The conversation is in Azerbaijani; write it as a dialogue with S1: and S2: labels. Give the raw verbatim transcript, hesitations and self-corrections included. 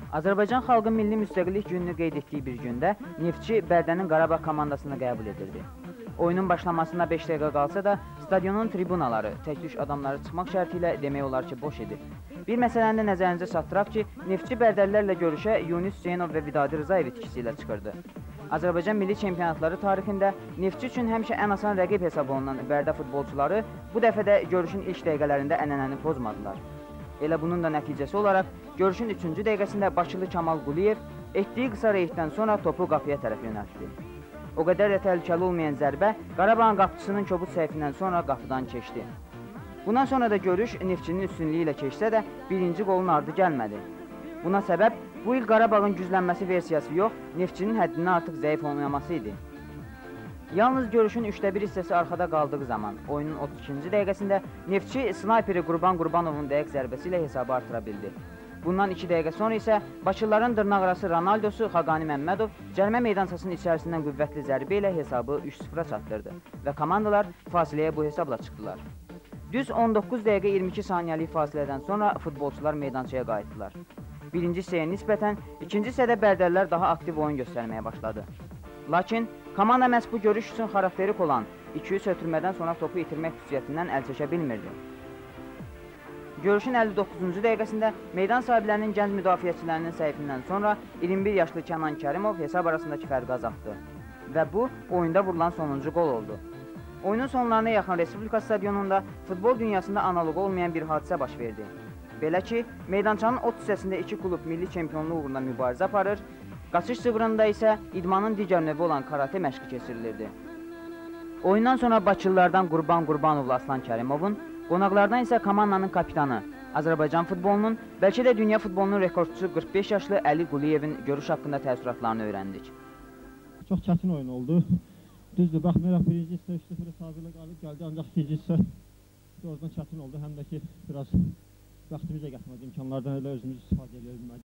S1: Azərbaycan xalqı milli müstəqillik gününü qeyd etdiyi bir gündə Neftçi Bərdənin Qarabağ komandasını qəbul edirdi. Oyunun başlamasına beş dəqiqə qalsa da stadionun tribunaları təklif adamları çıxmaq şərti ilə demək olar ki, boş idi. Bir məsələni də nəzərinizə çatdıraq ki, Neftçi Bərdəlilərlə görüşə Yunus Hüseynov və Vidadi Rzayev itkisi ilə çıxırdı. Azərbaycan milli çempionatları tarixində Neftçi üçün həmişə ən asan rəqib hesab olunan Bərdə futbolçuları bu dəfə də görüşün ilk dəqiqələrində ənənəni pozmadılar. Elə bunun da nəticəsi olaraq görüşün üçüncü dəqiqəsində Bakılı Kamal Quliyev etdiyi qısa reyddən sonra topu qapıya tərəf yönəltdi. O qədər də təhlükəli olmayan zərbə Qarabağın qapıçısının kobud səhvindən sonra qapıdan keçdi. Bundan sonra da görüş Neftçinin üstünlüyü ilə keçsə də birinci qolun ardı gəlmədi. Buna səbəb bu il Qarabağın güclənməsi versiyası yox, Neftçinin həddindən artıq zəif oynaması idi. Yalnız görüşün üçdə bir hissəsi arxada qaldığı zaman oyunun otuz ikinci dəqiqəsində Neftçi snayperi Qurban Qurbanovun dəqiq zərbəsi ilə hesabı artıra bildi. Bundan iki dəqiqə sonra isə Bakılıların dırnaqarası Ronaldosu Xaqani Məmmədov cərimə meydançasının içərisindən qüvvətli zərbə ilə hesabı üç sıfıra çatdırdı və komandalar fasiləyə bu hesabla çıxdılar. Düz on doqquz dəqiqə iyirmi iki saniyəlik fasilədən sonra futbolçular meydançaya qayıtdılar. Birinci hissəyə nisbətən ikinci hissədə Bərdəlilər daha aktiv oyun göstərməyə başladı. Lakin komanda məhz bu görüş üçün xarakterik olan iki üç ötürmədən sonra topu itirmək xüsusiyyətindən əl çəkə bilmirdi. Görüşün əlli doqquzuncu dəqiqəsində meydan sahiblərinin gənc müdafiəçilərinin səhvindən sonra iyirmi bir yaşlı Kənan Kərimov hesab arasındakı fərqi azaltdı və bu oyunda vurulan sonuncu qol oldu. Oyunun sonlarına yaxın Respublika stadionunda futbol dünyasında analoq olmayan bir hadisə baş verdi. Belə ki, meydançanın o hissəsində iki klub milli çempionluq uğrunda mübarizə aparır, qaçış cıvırında isə idmanın digər növü olan karate məşqi keçirilirdi. Oyundan sonra Bakılılardan Qurban Qurbanovla Aslan Kərimovun, qonaqlardan isə komandanın kapitanı, Azərbaycan futbolunun, bəlkə də dünya futbolunun rekordçusu qırx beş yaşlı Əli Quliyevin görüş haqqında təəssüratlarını öyrəndik.
S2: Çox çətin oyun oldu. Düzdür, baxmayaraq birinci hissə üç sıfır hesabıyla qalib gəldi, ancaq ikinci hissə doğrudan çətin oldu. Həm də ki, biraz vaxtımıza gətirmədi, imkanlardan elə özümüz istifadə edə bilmədik.